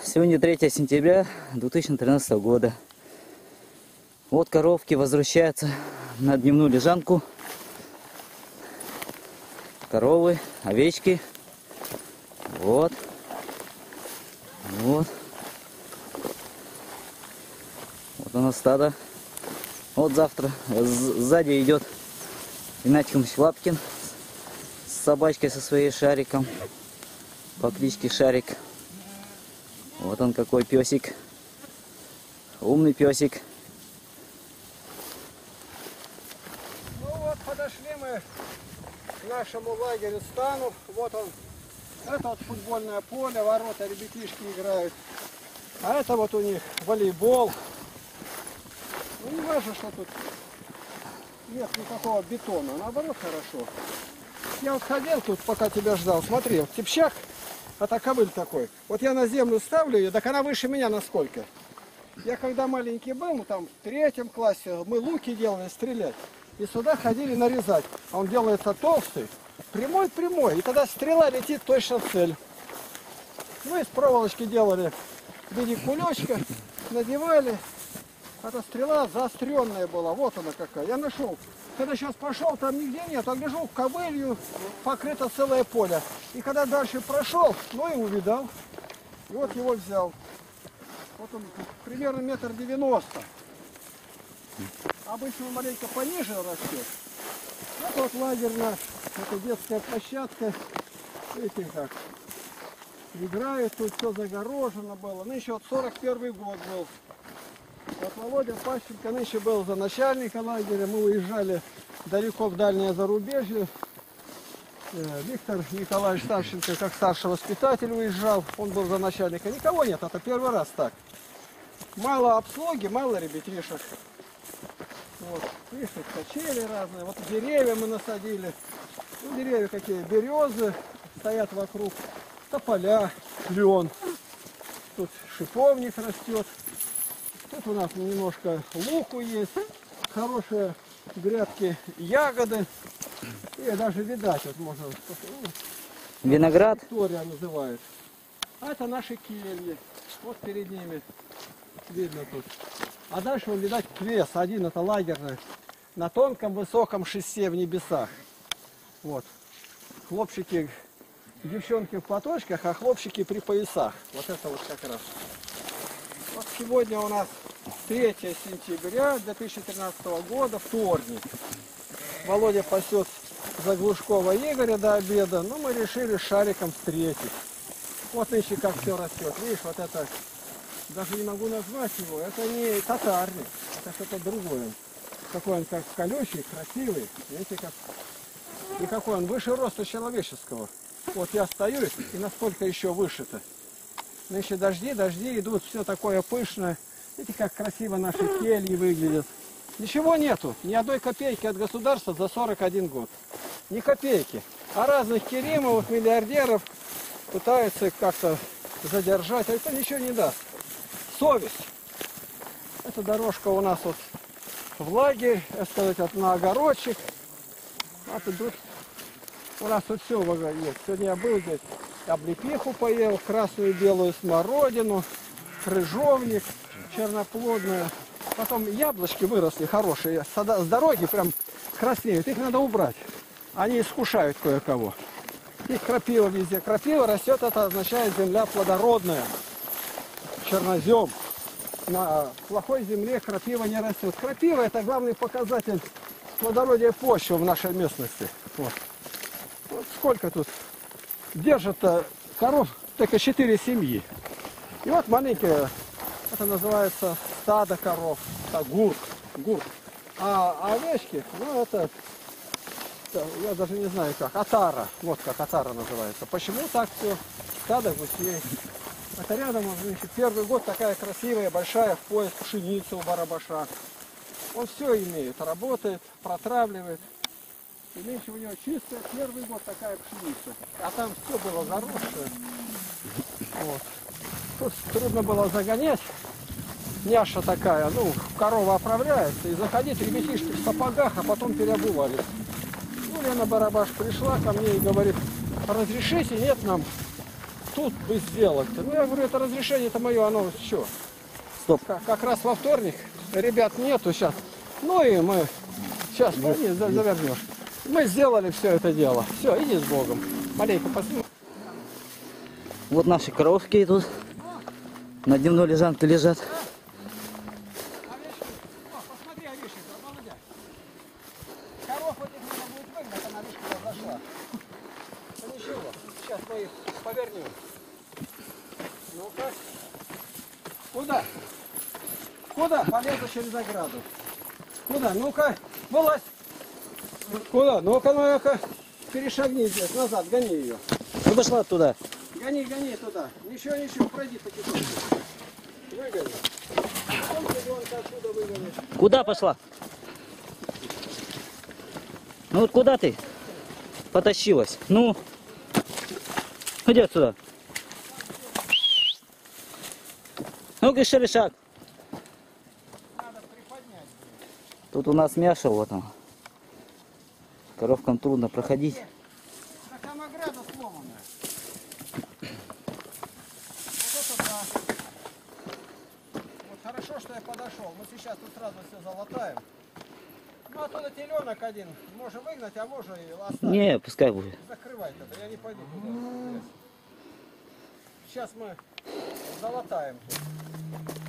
Сегодня 3 сентября 2013 года. Вот коровки возвращаются на дневную лежанку. Коровы, овечки. Вот. Вот. Вот у нас стадо. Вот завтра сзади идет Игнатий Иванович Лапкин с собачкой со своей Шариком по кличке Шарик. Вот он какой песик. Умный песик. Ну вот, подошли мы к нашему лагерю стану. Вот он. Это вот футбольное поле, ворота, ребятишки играют. А это вот у них волейбол. Ну не важно, что тут нет никакого бетона. Наоборот, хорошо. Я вот ходил тут, пока тебя ждал. Смотри, вот типчак. Это ковыль такой. Вот я на землю ставлю ее, так она выше меня насколько. Я когда маленький был, ну там в 3 классе, мы луки делали стрелять. И сюда ходили нарезать. А он делается толстый, прямой. И тогда стрела летит точно в цель. Мы из проволочки делали в виде кулечка, надевали. Эта стрела заостренная была. Вот она какая. Я нашел. Когда сейчас пошел, там нигде нет. А гляжу, ковылью покрыто целое поле. И когда дальше прошел, ну и увидал. И вот его взял. Вот он примерно 1,90 м. Обычно он маленько пониже растет. Вот лагерь наш. Это детская площадка. Видите как. Играют, тут все загорожено было. Ну еще вот 41 год был. Вот Володя Пащенко нынче был за начальника лагеря. Мы уезжали далеко в дальнее зарубежье. Виктор Николаевич Савченко как старший воспитатель уезжал. Он был за начальника. Никого нет, это первый раз так. Мало обслуги, мало ребятишек. Вот, видишь, качели разные. Вот деревья мы насадили. Ну, деревья какие, березы стоят вокруг. Тополя, клен. Тут шиповник растет. Тут у нас немножко луку есть, хорошие грядки, ягоды. И даже видать, вот можно... Виноград. Виктория называют. А это наши кельи. Вот перед ними видно тут. А дальше, вон, видать, квес. Один это лагерный. На тонком высоком шесте в небесах. Вот. Хлопчики, девчонки в платочках, а хлопчики при поясах. Вот это вот как раз. Вот сегодня у нас 3 сентября 2013 года, вторник. Володя пасет Заглушкова Игоря до обеда, но мы решили с Шариком встретить. Вот нынче как все растет. Видишь, вот это, даже не могу назвать его, это не татарник, это что-то другое. Какой он как колючий, красивый, видите как. И какой он выше роста человеческого. Вот я стою, и насколько еще выше-то. Нынче дожди идут, все такое пышное. Видите, как красиво наши кельи выглядят. Ничего нету, ни одной копейки от государства за 41 год. Ни копейки. А разных Керимовых, миллиардеров пытаются как-то задержать, а это ничего не даст. Совесть. Эта дорожка у нас вот в лагерь, сказать, вот на огородчик. А тут у нас тут все есть. Сегодня я был здесь, облепиху поел, красную белую смородину, крыжовник, черноплодную. Потом яблочки выросли хорошие, с дороги прям краснеют, их надо убрать. Они искушают кое-кого. И крапива везде. Крапива растет, это означает земля плодородная. Чернозем. На плохой земле крапива не растет. Крапива это главный показатель плодородия почвы в нашей местности. Вот. Вот сколько тут держат-то коров, только 4 семьи. И вот маленькие, это называется стадо коров, это гурт. А овечки, ну это, я даже не знаю как, отара, вот как отара называется. Почему так все? Стадо гусей. Это рядом, значит, первый год такая красивая, большая в пояс пшеница у барабаша. Он все имеет, работает, протравливает. И меньше у него чистая, первый год такая пшеница. А там все было заросшее. Вот. Тут трудно было загонять. Няша такая, ну, корова оправляется. И заходить ребятишки в сапогах, а потом переобувались. Ну, Лена Барабаш пришла ко мне и говорит, разрешите, нет нам тут бы сделать-то. Ну, я говорю, это разрешение-то мое, оно что? Стоп. Как раз во вторник. Ребят нету сейчас. Ну и мы... Сейчас, завернешь. Мы сделали все это дело. Все, иди с Богом. Маленько посмотрим. Вот наши коровки тут на дневной лежанке лежат. Посмотри, Орешек, молодец. Коров этих надо будет выгнать, она лишь разошла. Ну ничего, сейчас мы их повернем. Ну-ка. Куда? Куда? Полезу через ограду. Куда? Ну-ка, вылазь. Куда? Ну-ка, ну-ка. Перешагни здесь, назад, гони ее. Ну пошла туда. Гони, гони туда. Ничего, пройди потихоньку. Выгони. Потом ребенка отсюда выгонишь. Куда пошла? Ну вот куда ты потащилась? Ну, иди отсюда. Ну-ка, шаг. Надо приподнять. Тут у нас Мяша, вот он. Коровкам трудно проходить. Так там ограда сломанная. Вот это да. Вот хорошо, что я подошел. Мы сейчас тут сразу все залатаем. Ну оттуда теленок один. Можно выгнать, а можно и оставить. Не, пускай будет. Закрывай тогда, я не пойду туда. Сейчас мы залатаем.